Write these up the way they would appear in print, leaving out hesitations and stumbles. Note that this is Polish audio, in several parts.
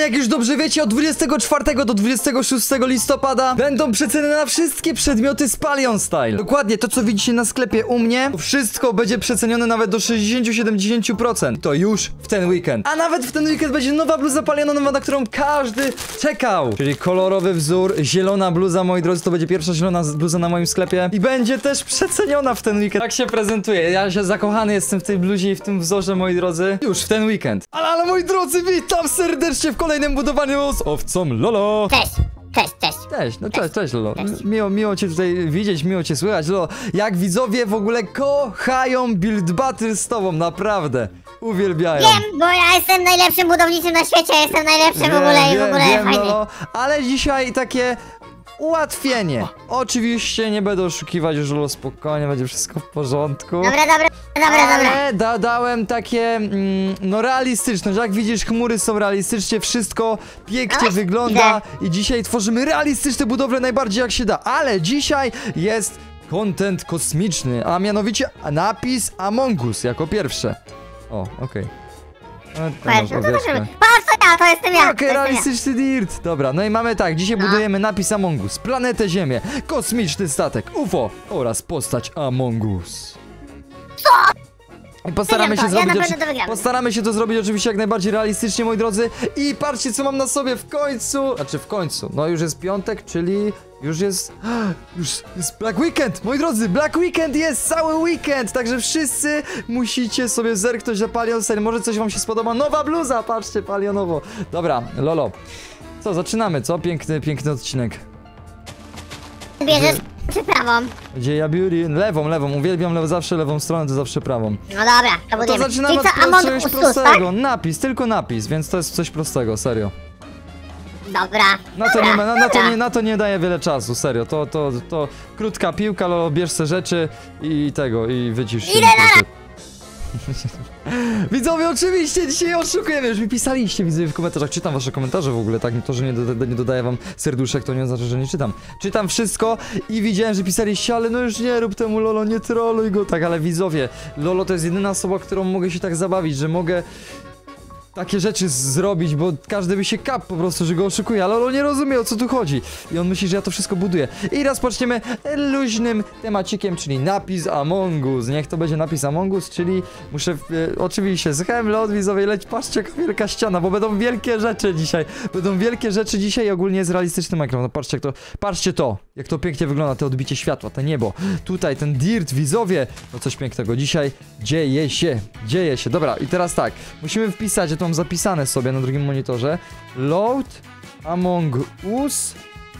jak już dobrze wiecie, od 24 do 26 listopada będą przeceny na wszystkie przedmioty z Palion Style. Dokładnie to, co widzicie na sklepie u mnie, to wszystko będzie przecenione nawet do 60-70%. To już w ten weekend. A nawet w ten weekend będzie nowa bluza palionowa, na którą każdy czekał. Czyli kolorowy wzór, zielona bluza, moi drodzy, to będzie pierwsza zielona bluza na moim sklepie. I będzie też przeceniona w ten weekend. Tak się prezentuje. Ja się zakochany jestem w tej bluzie i w tym wzorze, moi drodzy. Już w ten weekend. Ale moi drodzy, witam serdecznie w kolejnym budowaniu z owcą Lolo. Cześć. Cześć, no cześć Lolo. Miło cię tutaj widzieć, miło cię słychać, Lolo. Jak widzowie w ogóle kochają build battle z tobą, naprawdę. Uwielbiają. Wiem, bo ja jestem najlepszym budowniczym na świecie, jestem najlepszy w ogóle i w ogóle wiem, fajny. Lolo, ale dzisiaj takie ułatwienie. Oczywiście nie będę oszukiwać, już Lolo, spokojnie, będzie wszystko w porządku. Dobra. Ale dodałem takie, no realistyczne, że jak widzisz, chmury są realistycznie, wszystko pięknie wygląda i dzisiaj tworzymy realistyczne budowle najbardziej jak się da, ale dzisiaj jest content kosmiczny, a mianowicie napis Among Us jako pierwsze. O, okej. Patrz, to jestem ja. Okej, realistyczny dirt. Dobra, no i mamy tak, dzisiaj budujemy napis Among Us, planetę Ziemię, kosmiczny statek, UFO oraz postać Among Us. I postaramy się to zrobić oczywiście jak najbardziej realistycznie, moi drodzy. I patrzcie, co mam na sobie w końcu. Znaczy w końcu, no już jest piątek, czyli już jest Black Weekend, moi drodzy. Black Weekend jest cały weekend, także wszyscy musicie sobie zerknąć na Palion Style. Może coś wam się spodoba, nowa bluza, patrzcie, palionowo. Dobra, Lolo, co, zaczynamy, co? Piękny odcinek. Bierzesz czy prawą? Gdzie ja beauty? Lewą, uwielbiam zawsze lewą stronę, to zawsze prawą. No dobra, to budujemy. To zaczynamy od czegoś prostego, tak? Napis, tylko napis, więc to jest coś prostego, serio. Na to nie daje wiele czasu, serio, to krótka piłka, Lolo, bierz se rzeczy i wycisz się. Widzowie, oczywiście dzisiaj oszukujemy, już mi pisaliście, widzowie, w komentarzach, czytam wasze komentarze w ogóle, tak, to, że nie dodaję wam serduszek, to nie oznacza, że nie czytam. Czytam wszystko i widziałem, że pisaliście, ale no już nie rób temu, Lolo, nie troluj go, tak, ale widzowie, Lolo to jest jedyna osoba, którą mogę się tak zabawić, że mogę takie rzeczy zrobić, bo każdy by się kap po prostu, że go oszukuje, ale on nie rozumie, o co tu chodzi. I on myśli, że ja to wszystko buduję. I rozpoczniemy luźnym temacikiem, czyli napis Among Us. Niech to będzie napis Among Us, czyli muszę oczywiście z Hemlot, widzowie, leć, patrzcie, jaka wielka ściana, bo będą wielkie rzeczy dzisiaj. Będą wielkie rzeczy dzisiaj i ogólnie jest realistyczny Minecraft. No patrzcie to, jak to pięknie wygląda, te odbicie światła, to niebo. Tutaj ten dirt, widzowie, no coś pięknego. Dzisiaj dzieje się. Dobra, i teraz tak, musimy wpisać, że to mam zapisane sobie na drugim monitorze. Load Among Us.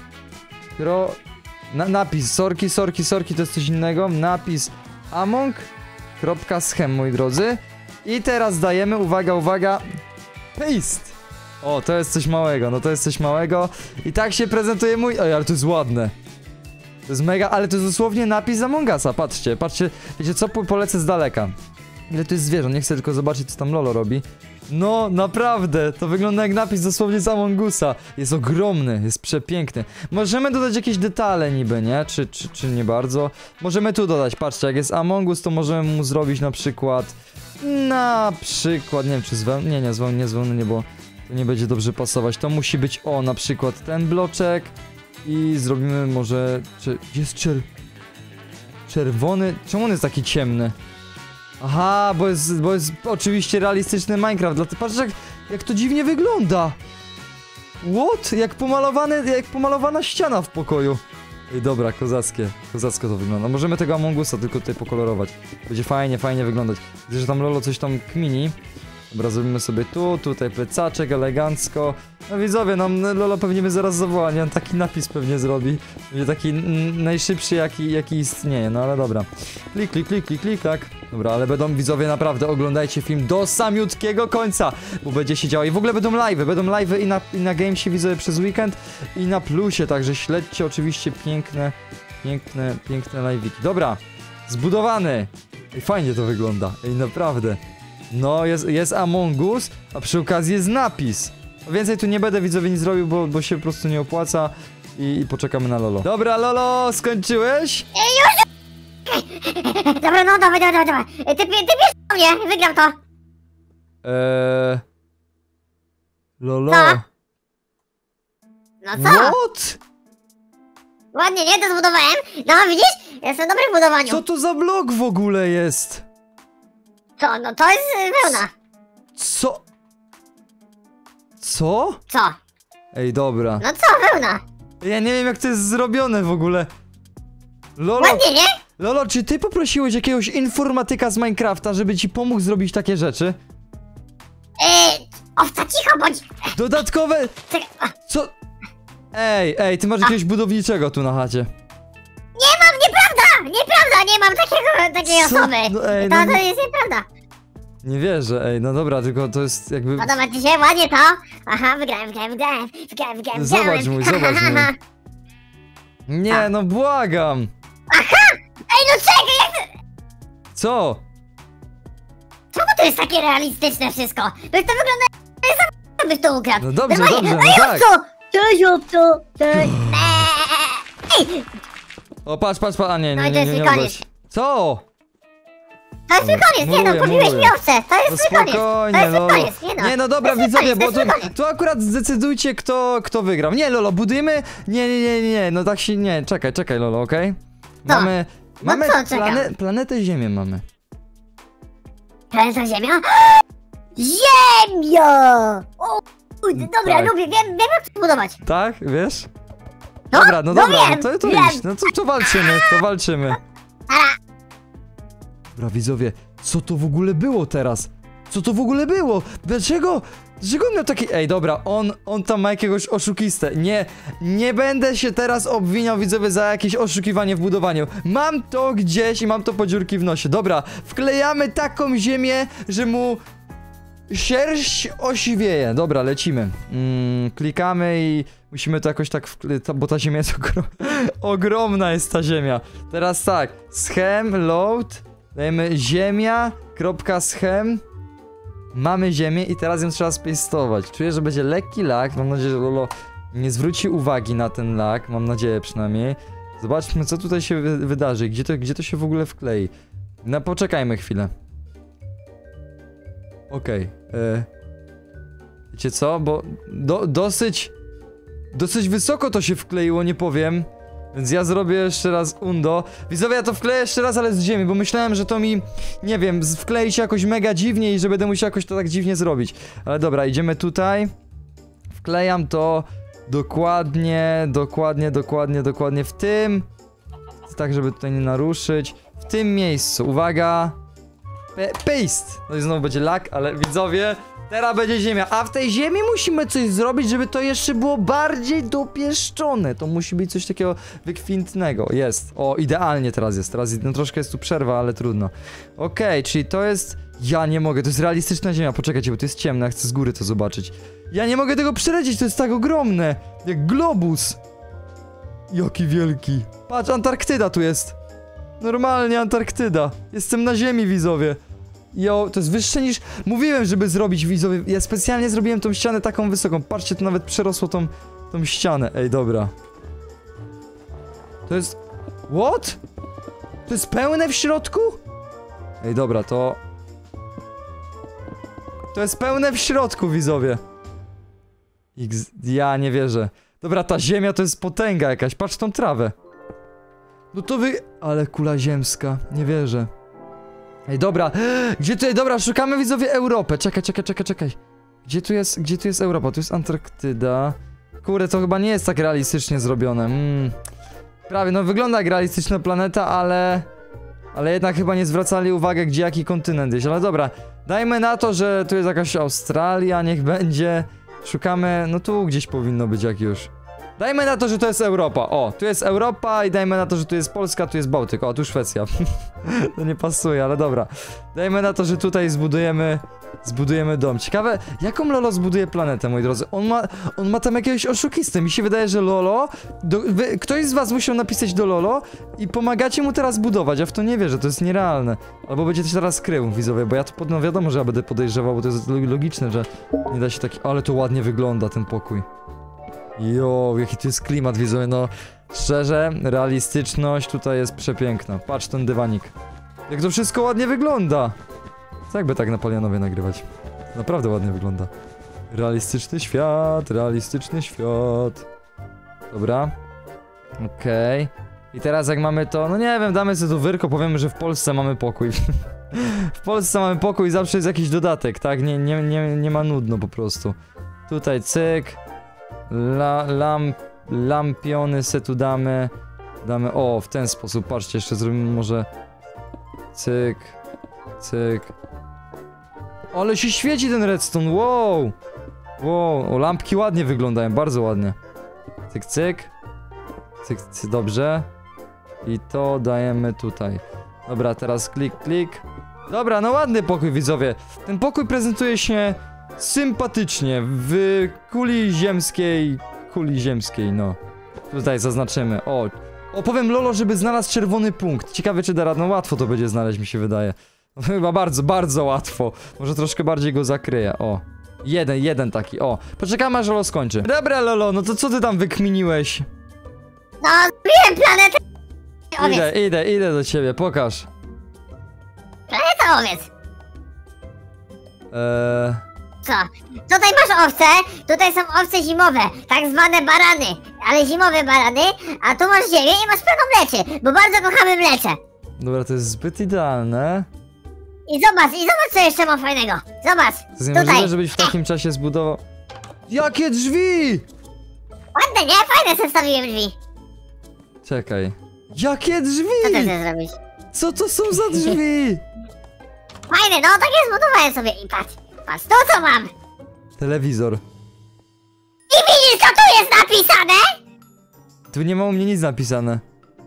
Napis, sorki, to jest coś innego. Napis Among.schem, moi drodzy. I teraz dajemy, uwaga, paste. O, to jest coś małego, no to jest coś małego. I tak się prezentuje mój... Oj, ale to jest ładne. To jest mega, ale to jest dosłownie napis Among Usa, patrzcie, wiecie co, polecę z daleka. Ile to jest zwierząt, nie chcę tylko zobaczyć, co tam Lolo robi. No, naprawdę, to wygląda jak napis dosłownie z Among Usa. Jest ogromny, jest przepiękny. Możemy dodać jakieś detale niby, nie? Czy nie bardzo? Możemy tu dodać, patrzcie, jak jest Among Us, to możemy mu zrobić na przykład, nie wiem, czy z wełny, nie, z wełny nie, bo to nie będzie dobrze pasować. To musi być, na przykład ten bloczek i zrobimy może, jest czerwony, czemu on jest taki ciemny? Aha, bo jest oczywiście realistyczny Minecraft. Patrz, jak to dziwnie wygląda. What? Jak pomalowana ściana w pokoju. Ej, dobra, kozacko to wygląda. Możemy tego Among Usa tylko tutaj pokolorować. Będzie fajnie wyglądać. Widzę, że tam Lolo coś tam kmini. Dobra, zrobimy sobie tutaj plecaczek, elegancko. No widzowie, Lolo pewnie mnie zaraz zawoła, nie? On taki napis pewnie zrobi. Będzie taki najszybszy, jaki istnieje, no ale dobra. Klik, tak. Dobra, ale będą, widzowie, naprawdę oglądajcie film do samiutkiego końca, bo będzie się działo. I w ogóle będą live'y i na Gamesie, widzowie, przez weekend i na Plusie, także śledźcie oczywiście piękne live'iki. Dobra, zbudowany. Ej, fajnie to wygląda, ej, naprawdę. No, jest Among Us, a przy okazji jest napis. Więcej tu nie będę, widzowie, nic zrobił, bo się po prostu nie opłaca i poczekamy na Lolo. Dobra, Lolo, skończyłeś? Już! Dobra, no dawaj. Ty bierz mnie, wygram to. Lolo. Co? No co? What? Ładnie, nie? To zbudowałem. No, widzisz? Jestem dobry w budowaniu. Co to za blok w ogóle jest? Co? No to jest wełna. Co? Co? Co? Ej, dobra. No co, wełna? Ja nie wiem jak to jest zrobione w ogóle. Lolo, Ładnie, nie? Lolo, czy ty poprosiłeś jakiegoś informatyka z Minecrafta, żeby ci pomógł zrobić takie rzeczy? Owca, cicho bądź. Dodatkowe... Czekaj. Co? Ej, ty masz jakiegoś budowniczego tu na chacie. Nie mam, nieprawda, nie mam takiej Co? osoby. No ej, To no jest nieprawda. nie wierzę, ej, no dobra, tylko to jest jakby... Podoba ci się? Ładnie to? Aha, wygrałem. Zobacz mój, zobacz mój. Nie, no błagam. Ej, no czekaj, jak to... Co? Czemu to jest takie realistyczne wszystko? Bo to wygląda jak byś to ukradł. No dobrze, Normalnie. dobrze, no Ej, tak. obco! Cześć, obco! Cześć! Ej, O, patrz, a nie, No nie, i to nie, jest nie, mój nie koniec. Co? to jest mój koniec, nie no, Muluję, pobiłeś muluję. mi owce. To No jest mój koniec. To spokojnie, jest mój Lolo. koniec, nie no. Nie, no dobra, To jest mój widzowie, koniec, bo to jest mój koniec. tu akurat zdecydujcie, kto wygrał. Nie, Lolo, budujemy... Nie, no tak się... Nie, czekaj, Lolo, okej? Co? Mamy No co czekam? planetę Ziemię mamy. Planeta Ziemia? Ziemia! O, dobra, Tak. lubię, wiem jak to budować. Tak, wiesz? No, Dobra, no dobra, wiem, no to wiem. idź, no to walczymy. Dobra, widzowie, co to w ogóle było teraz? Co to w ogóle było? Dlaczego on miał taki... Ej, dobra, on tam ma jakiegoś oszukistę. Nie będę się teraz obwiniał, widzowie, za jakieś oszukiwanie w budowaniu. Mam to gdzieś i mam to po dziurki w nosie. Dobra, wklejamy taką ziemię, że mu sierść osiwieje. Dobra, lecimy. Klikamy i musimy to jakoś tak bo ta ziemia jest ogromna jest ta ziemia. Teraz tak, schem, load, dajemy ziemia.schem. Mamy ziemię i teraz ją trzeba spastować. Czuję, że będzie lekki lag. Mam nadzieję, że Lolo nie zwróci uwagi na ten lag. Mam nadzieję przynajmniej. Zobaczmy, co tutaj się wydarzy. Gdzie to się w ogóle wklei. No, poczekajmy chwilę. Okej. Wiecie co? Bo dosyć wysoko to się wkleiło, nie powiem. Więc ja zrobię jeszcze raz undo. Widzowie, ja to wkleję jeszcze raz, ale z ziemi, bo myślałem, że to mi, nie wiem, wklei się jakoś mega dziwnie i że będę musiał jakoś to tak dziwnie zrobić. Ale dobra, idziemy tutaj. Wklejam to dokładnie w tym. Tak, żeby tutaj nie naruszyć. W tym miejscu, uwaga. Paste! No i znowu będzie lag, ale widzowie, teraz będzie ziemia. A w tej ziemi musimy coś zrobić, żeby to jeszcze było bardziej dopieszczone. To musi być coś takiego wykwintnego. Jest. O, idealnie teraz jest. No troszkę jest tu przerwa, ale trudno. Okej, czyli to jest... Ja nie mogę, to jest realistyczna ziemia. Poczekajcie, bo to jest ciemne, ja chcę z góry to zobaczyć. Ja nie mogę tego przelecieć, to jest tak ogromne. Jak globus. Jaki wielki. Patrz, Antarktyda tu jest. Normalnie Antarktyda. Jestem na ziemi, widzowie. Jo, to jest wyższe niż... Mówiłem, żeby zrobić, widzowie. Ja specjalnie zrobiłem tą ścianę taką wysoką. Patrzcie, to nawet przerosło tą ścianę. Ej, dobra. To jest... What? To jest pełne w środku? Ej, dobra, to... To jest pełne w środku, widzowie. Ja nie wierzę. Dobra, ta ziemia to jest potęga jakaś. Patrz tą trawę. No to Ale kula ziemska. Nie wierzę. Ej, dobra. Gdzie tutaj... Dobra, szukamy, widzowie, Europę. Czekaj. Gdzie tu jest Europa? Tu jest Antarktyda. Kurde, to chyba nie jest tak realistycznie zrobione. Prawie, no wygląda jak realistyczna planeta, ale jednak chyba nie zwracali uwagi, gdzie jaki kontynent jest. Ale dobra, dajmy na to, że tu jest jakaś Australia, niech będzie. Szukamy... No tu gdzieś powinno być jak już. Dajmy na to, że to jest Europa. O, tu jest Europa i dajmy na to, że tu jest Polska, tu jest Bałtyk. O, tu Szwecja. To nie pasuje, ale dobra. Dajmy na to, że tutaj zbudujemy dom. Ciekawe, jaką Lolo zbuduje planetę, moi drodzy. On ma tam jakiegoś oszukistę. Mi się wydaje, że Lolo... Ktoś z was musiał napisać do Lolo i pomagacie mu teraz budować. Ja w to nie wierzę, to jest nierealne. Albo będzie też teraz krył, widzowie, bo ja to no wiadomo, że ja będę podejrzewał, bo to jest logiczne, że nie da się taki... Ale to ładnie wygląda, ten pokój. Jo, jaki tu jest klimat, widzowie, no szczerze, realistyczność tutaj jest przepiękna. Patrz ten dywanik. Jak to wszystko ładnie wygląda. Co jakby tak na Palianowie nagrywać? Naprawdę ładnie wygląda. Realistyczny świat, realistyczny świat. Dobra. Okej. I teraz jak mamy to, no nie wiem, damy sobie tu wyrko, powiemy, że w Polsce mamy pokój. W Polsce mamy pokój i zawsze jest jakiś dodatek, tak? Nie ma nudno po prostu. Tutaj cyk. Lampiony se tu damy. O, w ten sposób, patrzcie, jeszcze zrobimy może... Cyk. Cyk. Ale się świeci ten redstone, wow! Wow, o, lampki ładnie wyglądają, bardzo ładnie. Cyk, cyk. Cyk, cyk, dobrze. I to dajemy tutaj. Dobra, teraz klik, klik. Dobra, no ładny pokój, widzowie. Ten pokój prezentuje się sympatycznie w kuli ziemskiej, no. Tutaj zaznaczymy, o. Opowiem Lolo, żeby znalazł czerwony punkt. Ciekawe, czy da radę. No łatwo to będzie znaleźć, mi się wydaje. No, chyba bardzo, bardzo łatwo. Może troszkę bardziej go zakryję, o. Jeden taki, o. Poczekamy, aż Lolo skończy. Dobra, Lolo, no to co ty tam wykminiłeś? No, zrobiłem planetę owiec. Idę do ciebie, pokaż. Planeta owiec. Co? Tutaj masz owce, tutaj są owce zimowe, tak zwane barany, ale zimowe barany, a tu masz ziemię i masz pełno mleczy, bo bardzo kochamy mlecze. Dobra, to jest zbyt idealne. I zobacz co jeszcze mam fajnego. Zobacz, To jest tutaj. niemożliwe, żebyś w takim czasie zbudował... Jakie drzwi! Ładne, nie? Fajne sobie wstawiłem drzwi. Czekaj. Jakie Co ty drzwi? chcesz zrobić? Co to są za drzwi? Fajne, no takie zbudowałem sobie i patrz, to co mam. Telewizor. I widzisz co tu jest napisane? Tu nie ma u mnie nic napisane.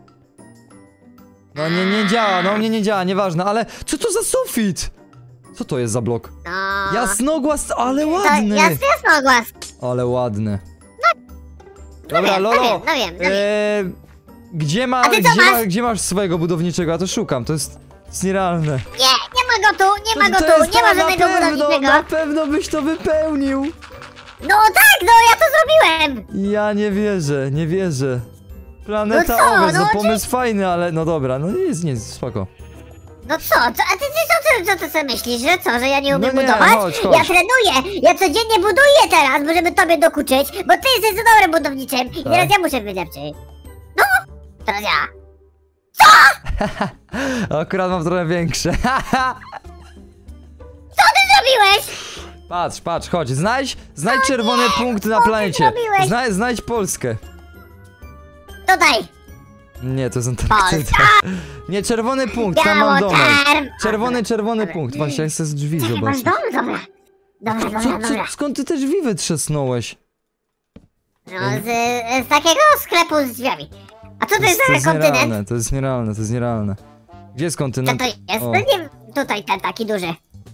No nie działa, no u mnie nie działa, nieważne, ale co to za sufit? Co to jest za blok? No... Jasnogłas, ale To ładny! jasnogłas. Ale ładny. No Dobra, wiem, Lolo, no wiem. gdzie A ty co masz? gdzie masz swojego budowniczego? Ja to szukam, to jest nierealne. Nie ma go tu, nie ma go To tu, jest nie ma to, żadnego budowniczego. na pewno byś to wypełnił. No tak, no ja to zrobiłem. Ja nie wierzę. Planeta No co, owiec, no no pomysł fajny, ale no dobra, no nic, spoko. No co, a ty co ty sobie myślisz, że co, że ja nie umiem No nie, budować? chodź. Ja trenuję, ja codziennie buduję teraz, żeby tobie dokuczyć, bo ty jesteś za dobrym budowniczym i Tak. teraz ja muszę być lepszy. No, teraz ja. Akurat mam trochę większe. Co ty zrobiłeś? Patrz, chodź, znajdź czerwony punkt na planecie. zrobiłeś? Znajdź Polskę. Tutaj. Nie, to jest Antarktyda. Nie, czerwony punkt, tam mam domek. Czerwony punkt, właśnie, jak chcę z drzwi Czekaj, masz zobaczyć. dom? Dobra. Skąd ty te drzwi wytrzasnąłeś? No, z takiego sklepu z drzwiami. A co to jest za kontynent? To jest nierealne. Gdzie jest Co kontynent? to jest? O. No nie, tutaj ten taki duży.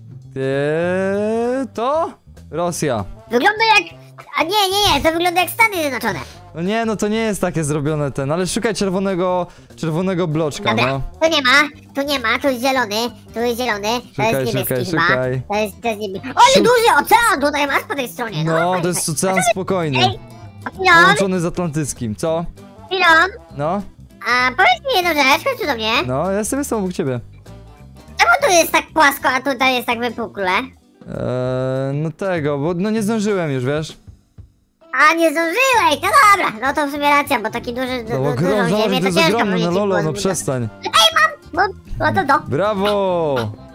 To? Rosja. Wygląda jak... A nie, to wygląda jak Stany Zjednoczone. No nie, no to nie jest takie zrobione ale szukaj czerwonego bloczka, Dobra, no. tu nie ma, tu jest zielony, to jest niebieski chyba. Szukaj. To jest niebieski. Ale duży ocean tutaj masz po tej stronie, no. No, fajnie, to jest fajnie. ocean spokojny. Ej, Pilon, Połączony z atlantyckim, co? No, a powiedz mi jedną rzecz, chodź tu do mnie. no, jestem obok ciebie. Czemu tu jest tak płasko, a tutaj jest tak wypukle? No tego, bo no nie zdążyłem już, wiesz? A, nie zdążyłeś, no dobra, no to w sumie racja, bo taki duży, No bo dużą ziemię to to jest ciężko ogromny, będzie no ci Lolo, było no zbudować. przestań. No to. Brawo!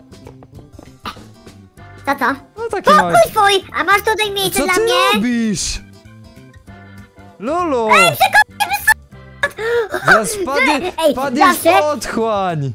Co? No taki mały... Pokój twój, a masz tutaj miejsce Co dla ty mnie? robisz? Lolo! Zaraz wpadnie zawsze- w otchłań!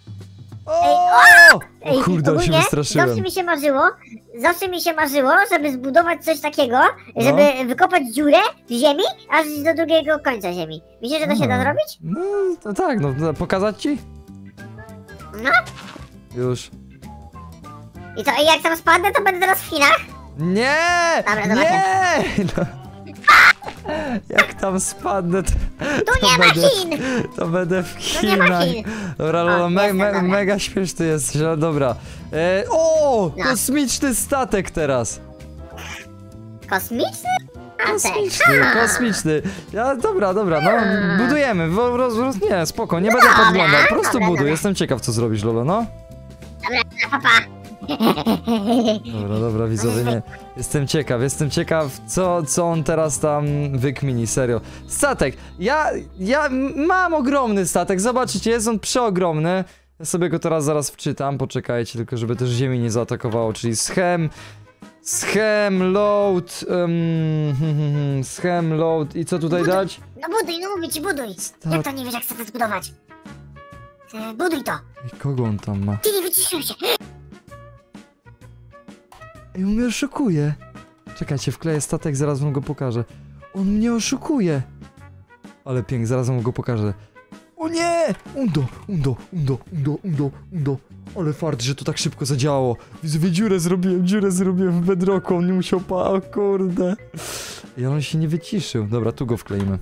O kurde, ale się ogólnie wystraszyłem. zawsze mi się marzyło, żeby zbudować coś takiego, No. żeby wykopać dziurę w ziemi, aż do drugiego końca ziemi. Myślisz, że to się da zrobić? No, to tak, no pokazać ci? No. Już. I to, i jak tam spadnę, to będę teraz w Chinach? Nie! Dobra, nie! No. Jak tam spadnę, Tu nie ma Chin! to będę w Tu nie ma Chinach. Chin. Dobra, Lolo, jestem, dobra. mega śmieszny jesteś, ale dobra. No. Kosmiczny statek teraz. Kosmiczny? Kosmiczny. Dobra, no, budujemy. Nie, spoko, nie będę Dobra, podglądał. Po prostu dobra, buduj. dobra. Jestem ciekaw, co zrobisz, Lolo, no. Dobra, papa. Dobra, widzowie, nie. Jestem ciekaw, co on teraz tam wykmini, serio. Statek, ja mam ogromny statek, zobaczycie, jest on przeogromny. Ja sobie go teraz zaraz wczytam, poczekajcie, tylko żeby też ziemi nie zaatakowało, czyli Schem, load, schem, load i co tutaj dać? No buduj, no mówię ci, buduj. Jak to nie wiesz, jak chcę to zbudować? Buduj to. I kogo on tam ma? Ty nie wyciszył się. Ej, on mnie oszukuje. Czekajcie, wkleję statek, zaraz wam go pokażę. On mnie oszukuje. Ale pięknie, zaraz wam go pokażę. O nie! Undo. Ale fart, że to tak szybko zadziałało. Widzowie, dziurę zrobiłem w bedrocku, on nie musiał o kurde. I on się nie wyciszył. Dobra, tu go wkleimy.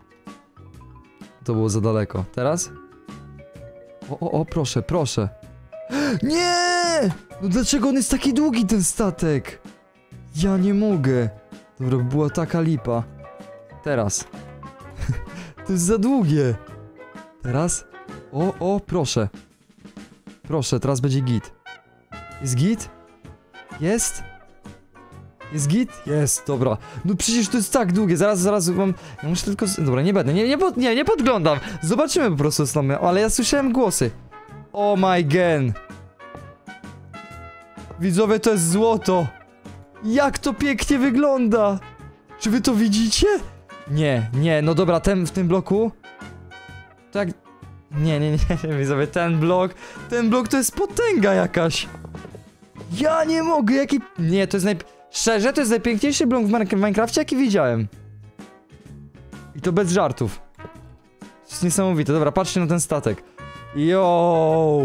To było za daleko. Teraz? O, proszę. Nie! No dlaczego on jest taki długi, ten statek? Ja nie mogę. Dobra, była taka lipa. Teraz. To jest za długie. Teraz? O, proszę. Proszę, teraz będzie git. Jest git? Jest? Jest git? Jest, dobra. No przecież to jest tak długie, zaraz wam... Ja muszę tylko... Dobra, nie będę, nie podglądam. Zobaczymy po prostu co tam, ale ja słyszałem głosy. Oh my god. Widzowie, to jest złoto. Jak to pięknie wygląda. Czy wy to widzicie? Nie, no dobra, w tym bloku... Tak... Nie, widzowie, ten blok to jest potęga jakaś. Ja nie mogę, jaki... Nie, to jest Szczerze, to jest najpiękniejszy blok w Minecrafcie, jaki widziałem. I to bez żartów. To jest niesamowite, dobra, patrzcie na ten statek. Yo.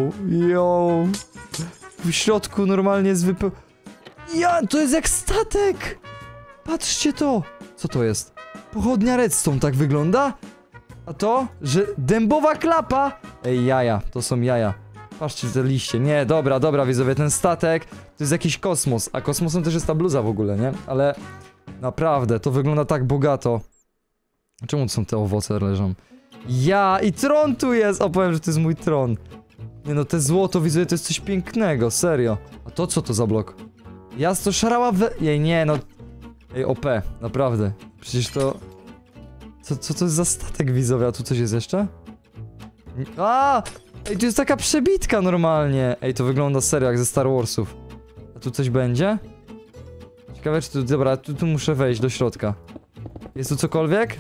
W środku normalnie jest to jest jak statek. Patrzcie to. Co to jest? Pochodnia redstone, tak wygląda? A to, że dębowa klapa. Ej, jaja, to są jaja. Patrzcie te liście, nie, dobra, widzowie, ten statek to jest jakiś kosmos, a kosmosem też jest ta bluza w ogóle, nie? Ale naprawdę, to wygląda tak bogato. Czemu tu są te owoce leżą? I tron tu jest! Opowiem, że to jest mój tron. Nie no, te złoto, widzowie, to jest coś pięknego, serio. A to co to za blok? Jasno szarała Jej, nie no. Ej, OP, naprawdę. Przecież to... Co to jest za statek, widzowie? A tu coś jest jeszcze? Ej, tu jest taka przebitka normalnie. Ej, to wygląda serio jak ze Star Warsów. A tu coś będzie? Ciekawe, czy tu... Dobra, tu muszę wejść do środka. Jest tu cokolwiek?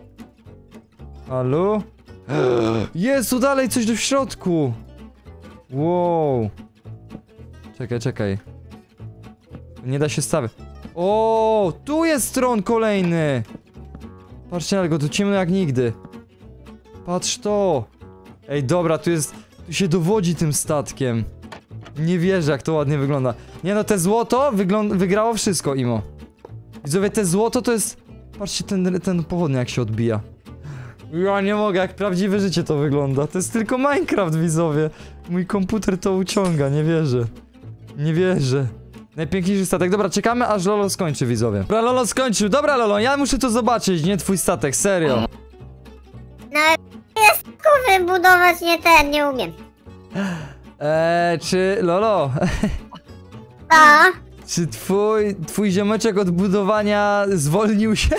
Halo? Jest tu dalej coś w środku! Wow. Czekaj. Nie da się stawiać. O, tu jest tron kolejny! Patrzcie na go, tu ciemno jak nigdy. Patrz to! Ej, dobra, tu się dowodzi tym statkiem. Nie wierzę, jak to ładnie wygląda. Nie no, te złoto wygrało wszystko, Imo. Widzowie, te złoto to jest... Patrzcie, ten pochodnia jak się odbija. Ja nie mogę, jak prawdziwe życie to wygląda. To jest tylko Minecraft, widzowie. Mój komputer to uciąga, nie wierzę. Najpiękniejszy statek. Dobra, czekamy aż Lolo skończy, widzowie. Dobra, Lolo skończył. Dobra, Lolo, ja muszę to zobaczyć, nie twój statek, serio. No, jest kurwy budować, nie umiem. Czy... Lolo... No? Czy twój ziomeczek od budowania zwolnił się?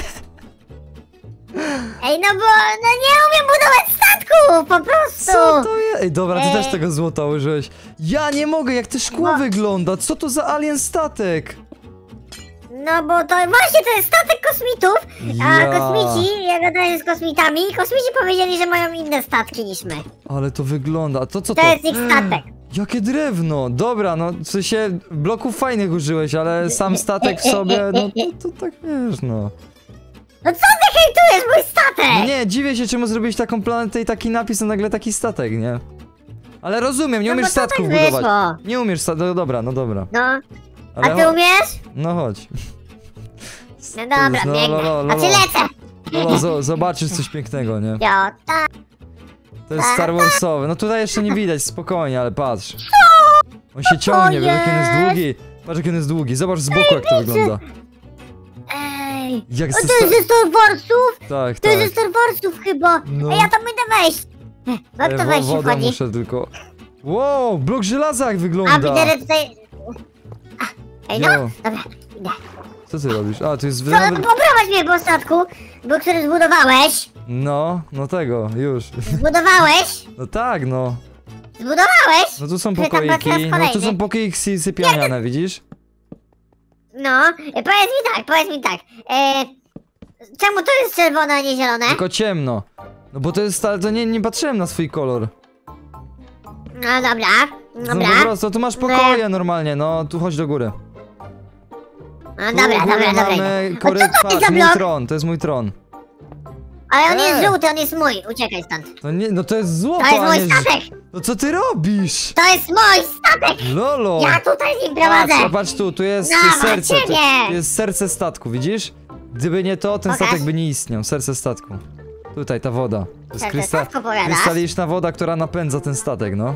Ej, no bo nie umiem budować statku, po prostu. Co to jest? Ej, dobra, ty też tego złota użyłeś. Ja nie mogę, jak to szkło wygląda. Co to za alien statek? No bo to właśnie to jest statek kosmitów, a kosmici, ja gadaję z kosmitami, kosmici powiedzieli, że mają inne statki niż my. Ale to wygląda, co to? To jest ich statek. Jakie drewno! Dobra, no w sensie bloków fajnych użyłeś, ale sam statek w sobie, no to tak wiesz, no. No co ty hejtujesz mój statek? No nie, dziwię się, czemu zrobiłeś taką planetę i taki napis, a nagle taki statek, nie? Ale rozumiem, nie umiesz statków budować. Wyszło. Nie umiesz no dobra. No, Ale a ty umiesz? No chodź. No dobra, biegnę. A czy lecę? Lolo, zobaczysz coś pięknego, nie? Tak. To jest Star Warsowe. No tutaj jeszcze nie widać, spokojnie, ale patrz. On się ciągnie, wiesz, jaki on jest długi. Patrz, jaki on jest długi. Zobacz z boku, jak to wygląda. Ej, Jak to jest ze Star Warsów? Tak. To jest ze Star Warsów chyba. No. Ej, ja tam będę wejść. Jak to wejść woda wchodzi? muszę tylko... Wow, blok żelaza jak A wygląda. widzę, że tutaj... Ej, no, Jo. dobra, idę. Co ty robisz? A, tu jest... Co, no, poprowadź mnie po statku, bo który zbudowałeś. No tego, już. Zbudowałeś? No tak, no. Zbudowałeś? No tu są Czekam na pokoiki, teraz no tu kolejny. są pokoiki sypialniane, widzisz? No, powiedz mi tak. Czemu to jest czerwone, a nie zielone? Tylko ciemno. No bo to jest, ale to nie patrzyłem na swój kolor. No dobra, No dobra. po prostu, tu masz pokoje normalnie, no tu chodź do góry. No Tu dobra, u góry dobra. mamy A co to jest patrz, za mój blok? tron, to jest mój tron. Ale on jest Ej. żółty, on jest mój. Uciekaj stąd. To nie, no to jest złoto, To jest a mój nie... statek! No co ty robisz? To jest mój statek! Lolo! Ja tutaj z nim Patrz, prowadzę! patrz tu jest No, serce, ciebie! tu jest serce statku, widzisz? Gdyby nie to, ten Pokaż. statek by nie istniał, serce statku. Tutaj, ta woda. To jest Serce statku powiadasz? krystaliczna woda, która napędza ten statek, no.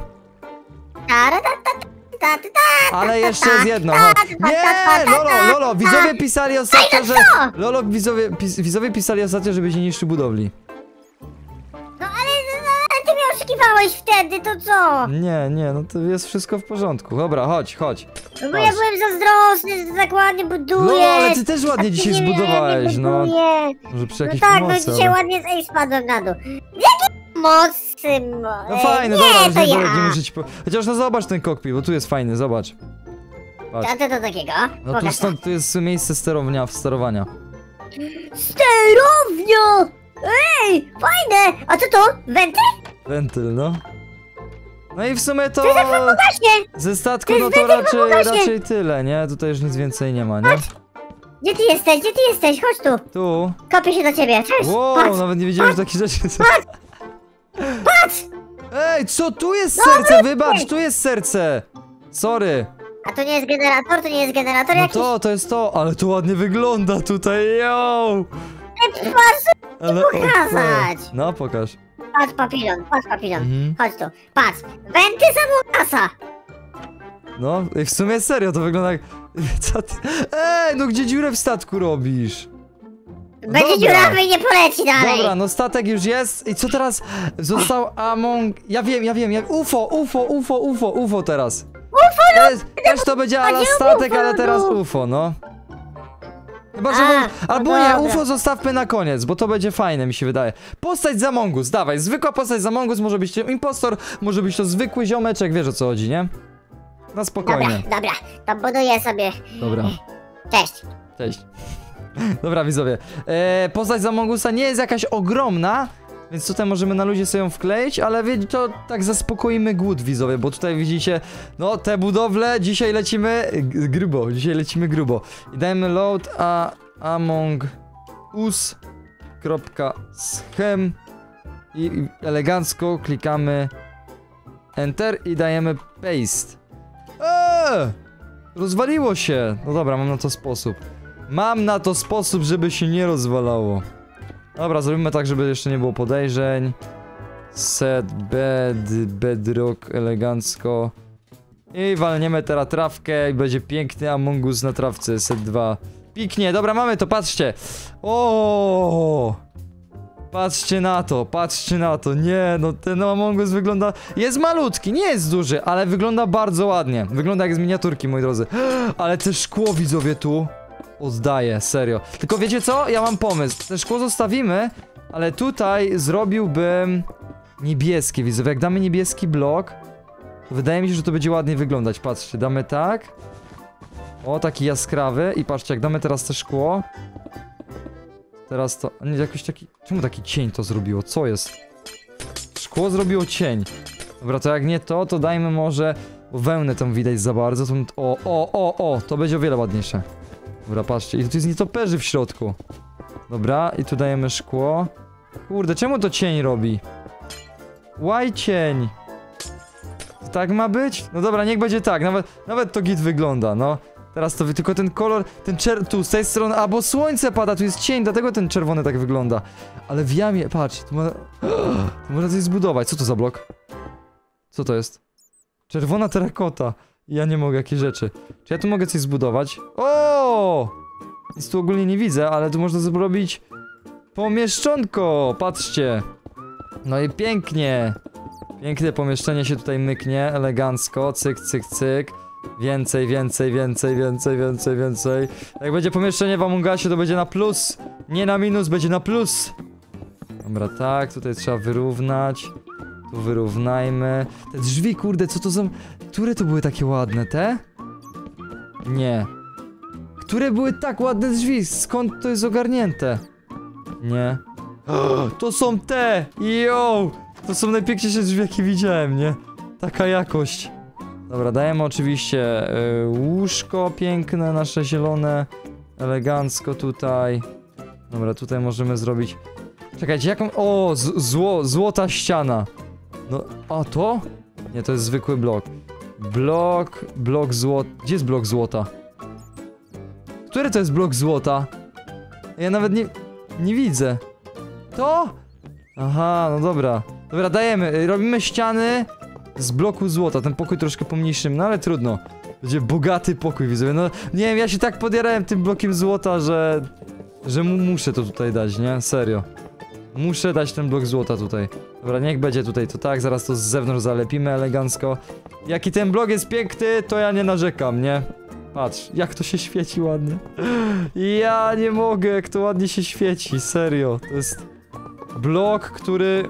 Ale jeszcze jest jedno. Nie! Lolo, widzowie pisali ostatnio, że... Lolo, widzowie pisali ostatnio, żebyś nie niszczył budowli. No ale ty mnie oszukiwałeś wtedy, to co? Nie, no to jest wszystko w porządku. Dobra, chodź. No bo ja Chodź. byłem zazdrosny, że ty tak ładnie budujesz. Lolo, ale ty też ładnie a ty dzisiaj nie zbudowałeś, no. buduję. Może przy No jakiejś tak, pomocy, no dzisiaj ale... ładnie spadłem na dół. Jakie mocy? No fajny, nie, dobra, już to nie ja. będziemy żyć po... Chociaż no zobacz ten kokpit, bo tu jest fajny, zobacz. Patrz. A co to takiego? No tu, Pokaż. stąd, tu jest miejsce sterowania. Sterownia! Ej, fajne! A co to? Wenty? Wentyl, no. No i w sumie to... Właśnie! Ze statku To no jest to wentyl w bagażie. raczej tyle, nie? Tutaj już nic więcej nie ma, nie? Gdzie ty jesteś? Gdzie ty jesteś? Chodź tu. Tu. Kopię się do ciebie. Cześć. Wow, Patrz. nawet nie wiedziałem, że takie rzeczy są. Patrz! Ej, co? Tu jest serce, wybacz, tu jest serce! Sorry. A to nie jest generator? To nie jest generator No jakiś? to jest to, ale to ładnie wygląda tutaj, yo! Patrz, Ale pokazać. No, pokaż. patrz papilon, patrz papilon. Mhm. Chodź tu. Patrz. Wenty samolasa. No, ej, w sumie serio, to wygląda jak... Co ty... Ej, no gdzie dziurę w statku robisz? Będzie Dobra. dziurawy i nie poleci dalej. Dobra, no statek już jest i co teraz? Został Among... Ja wiem, UFO teraz. UFO! Też to będzie ala statek, ale teraz UFO, no. Chyba, że... A, Albo no nie, dobra. UFO zostawmy na koniec, bo to będzie fajne, mi się wydaje. Postać z Among Us, dawaj, zwykła postać z Among Us, może być to impostor, może być to zwykły ziomeczek, wiesz o co chodzi, nie? Na spokojnie. Dobra, to buduję sobie. Dobra. Cześć. Cześć. Dobra, widzowie. Postać z Among Usa nie jest jakaś ogromna, więc tutaj możemy na luzie sobie ją wkleić, ale wiecie, to tak zaspokoimy głód, widzowie, bo tutaj widzicie, no te budowle, dzisiaj lecimy grubo. I dajmy load Among Us.schem i elegancko klikamy Enter i dajemy paste. Rozwaliło się! No dobra, mam na to sposób. Żeby się nie rozwalało. Dobra, zrobimy tak, żeby jeszcze nie było podejrzeń. Set bedrock elegancko. I walniemy teraz trawkę i będzie piękny Among Us na trawce. Set 2. Piknie, dobra, mamy to, patrzcie. O! Patrzcie na to, nie, no ten Among Us wygląda... Jest malutki, nie jest duży, ale wygląda bardzo ładnie. Wygląda jak z miniaturki, moi drodzy. Ale te szkło, widzowie, tu oddaję, serio. Tylko wiecie co? Ja mam pomysł. Te szkło zostawimy, ale tutaj zrobiłbym niebieskie, widzowie. Jak damy niebieski blok, to wydaje mi się, że to będzie ładnie wyglądać. Patrzcie, damy tak. O, taki jaskrawy. I patrzcie, jak damy teraz te szkło. Teraz to... Nie, jakoś taki... Czemu taki cień to zrobiło? Co jest? Szkło zrobiło cień. Dobra, to jak nie to, to dajmy może... Bo wełnę tam widać za bardzo. To... O, to będzie o wiele ładniejsze. Dobra, patrzcie. I tu jest nietoperzy w środku. Dobra, i tu dajemy szkło. Kurde, czemu to cień robi? Why cień? Tak ma być? No dobra, niech będzie tak. Nawet to git wygląda, no. Teraz to tylko ten kolor, tu z tej strony, a bo słońce pada, tu jest cień, dlatego ten czerwony tak wygląda. Ale w jamie, patrz, tu można coś zbudować. Co to za blok? Co to jest? Czerwona terakota. Ja nie mogę, jakie rzeczy. Czy ja tu mogę coś zbudować? O! Nic tu ogólnie nie widzę, ale tu można zrobić pomieszczonko, patrzcie. No i pięknie. Piękne pomieszczenie się tutaj myknie, elegancko, cyk. Więcej. Jak będzie pomieszczenie w Among Usie, to będzie na plus. Nie na minus, będzie na plus. Dobra, tak, tutaj trzeba wyrównać. Tu wyrównajmy. Te drzwi, kurde, co to są? Które to były takie ładne, te? Nie. Które były tak ładne drzwi? Skąd to jest ogarnięte? Nie. To są te! Yo! To są najpiękniejsze drzwi, jakie widziałem, nie? Taka jakość. Dobra, dajemy oczywiście łóżko piękne, nasze zielone. Elegancko tutaj. Dobra, tutaj możemy zrobić... Czekajcie, jaką... O! Złota ściana. No, a to? Nie, to jest zwykły blok. Blok złota. Gdzie jest blok złota? Który to jest blok złota? Ja nawet nie widzę. To? Aha, no dobra. Dobra, dajemy. Robimy ściany z bloku złota. Ten pokój troszkę pomniejszym, no ale trudno. Będzie bogaty pokój, widzowie. No, nie wiem, ja się tak podjarałem tym blokiem złota, że muszę to tutaj dać, nie? Serio. Muszę dać ten blok złota tutaj. Dobra, niech będzie tutaj to tak, zaraz to z zewnątrz zalepimy elegancko. Jaki ten blok jest piękny, to ja nie narzekam, nie? Patrz, jak to się świeci ładnie. Ja nie mogę, jak to ładnie się świeci, serio. To jest blok, który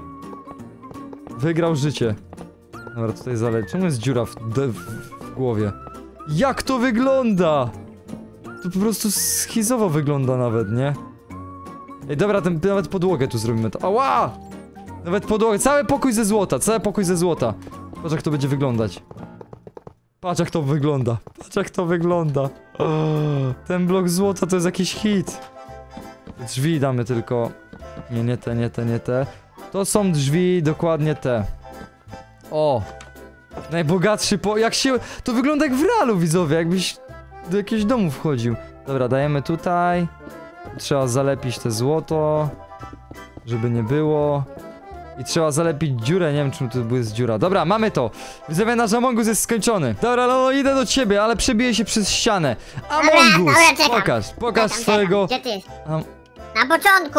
wygrał życie. Dobra, tutaj zalepimy. Czemu jest dziura w głowie? Jak to wygląda? To po prostu schizowo wygląda nawet, nie? Ej, dobra, nawet podłogę tu zrobimy to. Ała! Nawet podłogę, cały pokój ze złota, Patrz jak to będzie wyglądać. Patrz jak to wygląda. Ten blok złota to jest jakiś hit. Drzwi damy tylko. Nie te. To są drzwi, dokładnie te. O! Najbogatszy jak się... To wygląda jak w realu, widzowie, jakbyś do jakiegoś domu wchodził. Dobra, dajemy tutaj. Trzeba zalepić te złoto, żeby nie było. I trzeba zalepić dziurę, nie wiem czym tu jest dziura. Dobra, mamy to. Widzowie, nasz Among Us jest skończony. Dobra, Lolo, idę do ciebie, ale przebiję się przez ścianę. Among Us! Pokaż swojego... Gdzie ty jest? Na początku!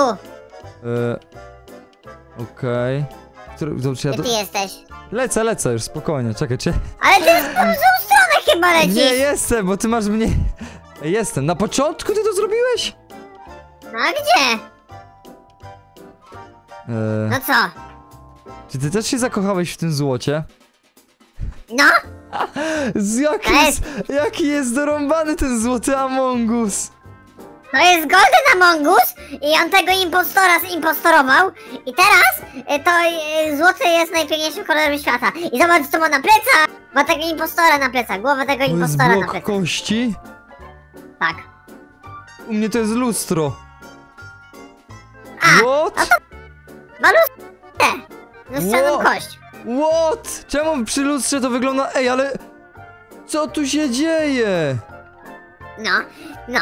Okej. Gdzie ty jesteś? Lecę już, spokojnie, czekaj, Ale ty w tą stronę chyba lecisz! Nie jestem, bo ty masz mnie... Jestem, na początku ty to zrobiłeś? No a gdzie? No co? Czy ty też się zakochałeś w tym złocie? No? Jaki jest dorąbany ten złoty Among Us? To jest Golden Among Us i on tego impostora zimpostorował i teraz to złoty jest najpiękniejszym kolorem świata. I zobacz co ma na plecach! Ma tego impostora na plecach, głowę tego impostora to na jest plecach. blok kości? Tak. U mnie to jest lustro. What? Ma lustrzaną kość. What? Czemu przy lustrze to wygląda... Ej, ale... Co tu się dzieje? No.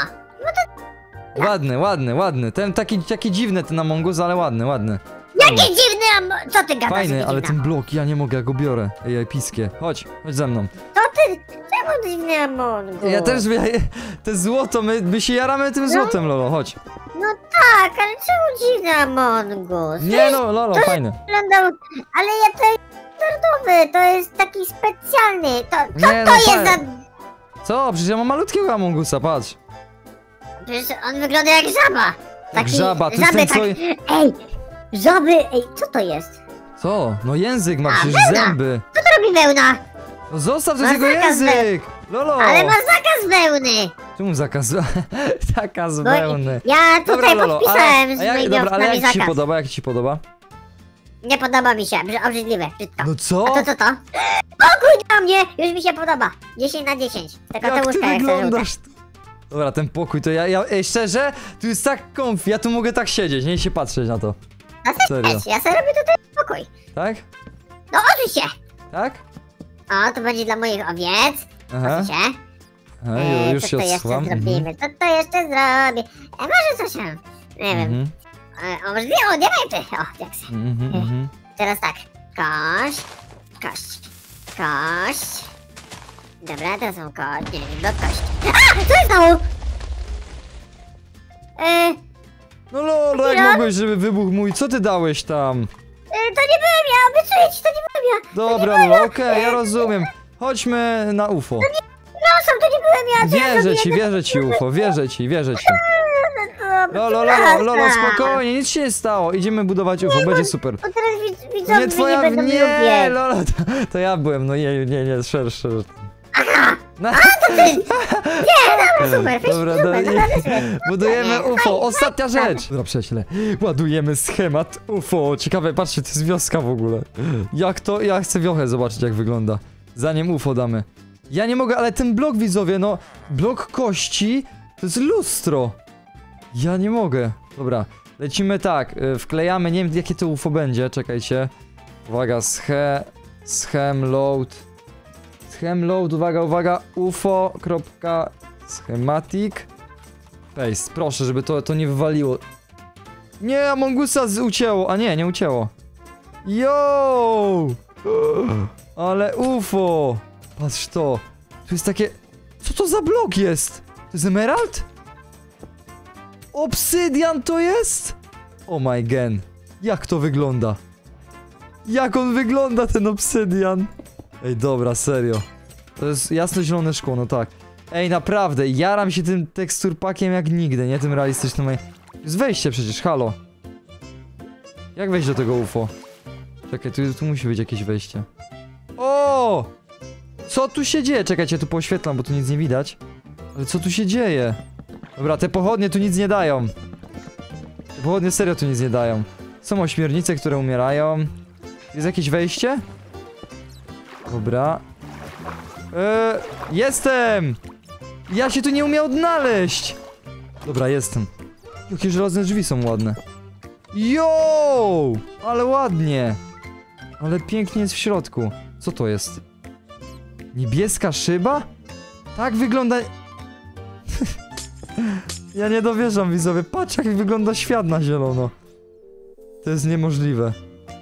Ładny. Ten taki dziwny ten Among Us, ale ładny. Jaki dziwny co ty gadasz? Fajny, ale ten blok, ja nie mogę, ja go biorę. Ej, epickie. Chodź ze mną. Co ty? Czemu dziwny Among Us? Ja też, te złoto, my się jaramy tym złotem, Lolo, chodź. No tak, ale czemu dziwny Among Us? Nie no, Lolo, fajny. Wyglądał, ale ja to jest standardowy, to jest taki specjalny. Co Nie, to no, jest za... Co? Przecież ja mam malutkiego Among Usa, patrz. Przecież on wygląda jak żaba. Jak żaba, to jest żaby ten tak... co... Ej, żaby, co to jest? Co? No język ma przecież wełna. zęby. Co to robi wełna? No zostaw, to Ma jest jego zakaz język! Lolo! Ale ma zakaz wełny. Czemu zakaz? Zakaz wełny. Ja tutaj Dobra, Lolo, podpisałem z ale moimi jak zakaz. ci się podoba? Jak ci podoba? Nie podoba mi się, obrzydliwe, brzydko. No co? A to? Pokój dla mnie, już mi się podoba. 10 na 10. Tylko te Jak ty łóżka jak wyglądasz? Dobra, ten pokój to ej, szczerze, tu jest tak comfy, ja tu mogę tak siedzieć, nie się patrzeć na to. Serio. Ja sobie robię tutaj pokój. Tak? No oczywiście. Tak? O, to będzie dla moich owiec. Aha. Oczywiście. Już co się to jeszcze odsłucham. zrobimy? Co to jeszcze zrobię? Może coś tam. Nie wiem. O, możliwe, diamenty. O, jak se. Teraz tak. Kość. Dobra, teraz są kość. Nie wiem, do kości. A! Co jest znowu? No Lolo, jak mogłeś, żeby wybuchł mój? Co ty dałeś tam? To nie byłem ja, obiecuję ci, to nie byłem ja. Dobra, Lolo, okej, ja rozumiem. Chodźmy na UFO. przepraszam, to nie byłem ja. co ja Wierzę ci, UFO, wierzę ci. zrobiłem, Lolo, spokojnie, nic się nie stało. Idziemy budować UFO, będzie super. Bo teraz widzowie Nie twoja, nie będą nie, lubię. Lolo, to ja byłem, no nie, szerz. No, Super, dobra, budujemy UFO, ostatnia rzecz. Dobra, przyjaciele, ładujemy schemat UFO. Ciekawe, patrzcie, to jest wioska w ogóle. Jak to, ja chcę wiochę zobaczyć, jak wygląda. Zanim UFO damy. Ja nie mogę, ale ten blok, widzowie, no, blok kości, to jest lustro. Ja nie mogę. Dobra, lecimy tak, wklejamy, nie wiem, jakie to UFO będzie, czekajcie. Uwaga, schem load, uwaga, ufo.schematic paste, proszę, żeby to nie wywaliło. Nie, Amongusa ucięło, a nie ucięło. Yo! Ale UFO! Patrz to, tu jest takie... Co to za blok jest? To jest emerald? Obsydian to jest? Oh my god. Jak to wygląda? Jak on wygląda, ten obsydian? Ej, dobra, serio. To jest jasno-zielone szkło, no tak. Ej, naprawdę, jaram się tym teksturpakiem jak nigdy, nie? Tym realistycznym. Jest wejście przecież, halo. Jak wejść do tego UFO? Czekaj, tu musi być jakieś wejście. O! Co tu się dzieje? Czekajcie, tu poświetlam, bo tu nic nie widać. Ale co tu się dzieje? Dobra, te pochodnie tu nic nie dają. Te pochodnie serio tu nic nie dają. Są ośmiornice, które umierają. Jest jakieś wejście? Dobra. Jestem! Ja się tu nie umiem odnaleźć! Dobra, jestem. Jakie żelazne drzwi są ładne. Yo! Ale ładnie! Ale pięknie jest w środku. Co to jest? Niebieska szyba? Tak wygląda... Ja nie dowierzam, widzowie. Patrz, jak wygląda świat na zielono. To jest niemożliwe.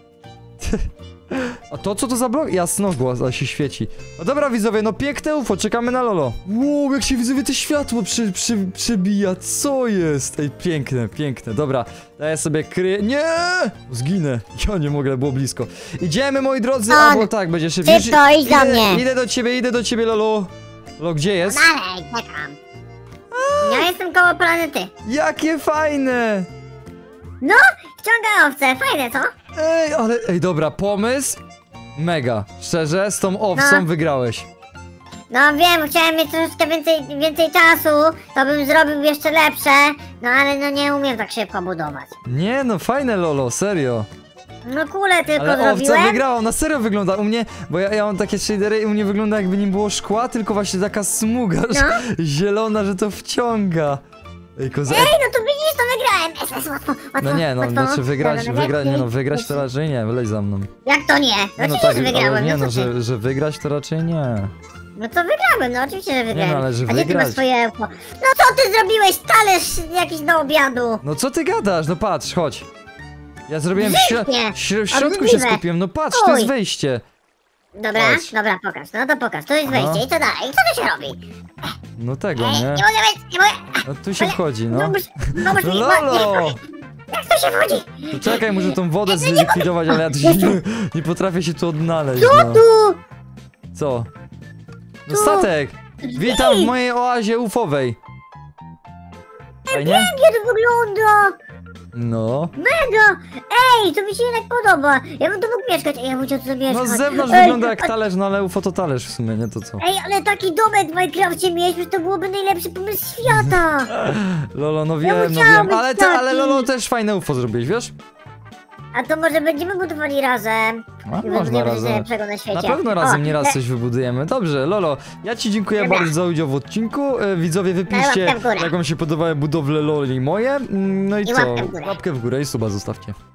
A to co to za blok? Jasnogłos, ale się świeci. No dobra, widzowie, no piękne UFO, czekamy na Lolo. Wow, jak się, widzowie, to światło przebija. Co jest? Ej, piękne, dobra. Daję sobie kryję. Nie! Zginę. Ja nie mogę, było blisko. Idziemy, moi drodzy, albo tak, będzie szybciej. Szybko, idź do mnie. Idę do ciebie, Lolo. Lolo, gdzie jest? Dalej, czekam. Ja jestem koło planety. Jakie fajne! No, ściąga owce, fajne, co? Ej, dobra, pomysł. Mega. Szczerze, z tą owcą wygrałeś. No wiem, chciałem mieć troszeczkę więcej czasu, to bym zrobił jeszcze lepsze, no ale no nie umiem tak szybko budować. Nie, no fajne, Lolo, serio. No kulę tylko Ale owca zrobiłem. wygrała, ona serio wygląda u mnie, bo ja mam takie shadery i u mnie wygląda jakby nie było szkła, tylko właśnie taka smuga zielona, że to wciąga. Ej, Ej, no to widzisz, to wygrałem. Łatwo. No nie, no, łatwo. znaczy wygrać to raczej nie, wyleć za mną. Jak to nie? No oczywiście, że wygrałem, ale nie, no no, co ty? że wygrać to raczej nie. No to wygrałem, no oczywiście, że wygrałem. no, ale że A gdzie ty wygrać? masz swoje ełko? No co ty zrobiłeś? Talerz jakiś do obiadu. No co ty gadasz? No patrz, chodź. Ja zrobiłem Pięknie. w środku się Obrzydliwe. skupiłem, no patrz, to jest Uj. wejście. Dobra, Chodź. dobra, pokaż. No to pokaż, to jest wejście. No. I co dalej? Co tu się robi? No tego, Ej, nie? nie mogę wejść, nie mogę. No tu się wchodzi, No no. muszę mi... Lolo! Jak to się wchodzi? To czekaj, muszę tą wodę zlikwidować, ale ja tu się nie potrafię się tu odnaleźć, Co no. tu? Co? No Tu. statek! Witam w mojej oazie ufowej. Fajnie? Jak to wygląda? No. Mega! Ej, to mi się jednak podoba. Ja bym tu mógł mieszkać. Ej, ja bym chciał tu mieszkać. No z zewnątrz Ej, wygląda jak talerz, no ale UFO to talerz w sumie, nie to co? Ej, ale taki domek w Minecrafcie mieliśmy, to byłoby najlepszy pomysł świata. Lolo, no Ja wiem, chciałam być ale taki. Lolo też fajne UFO zrobiłeś, wiesz? A to może będziemy budowali razem? A, I można wybudujemy coś razem. najlepszego na świecie. Na pewno razem O, nieraz coś wybudujemy. Dobrze, Lolo, ja ci dziękuję Dobra. bardzo za udział w odcinku. Widzowie, wypiszcie, łapkę w górę. jak wam się podobały budowle Loli moje. No i I co? łapkę w górę. Łapkę w górę i suba zostawcie.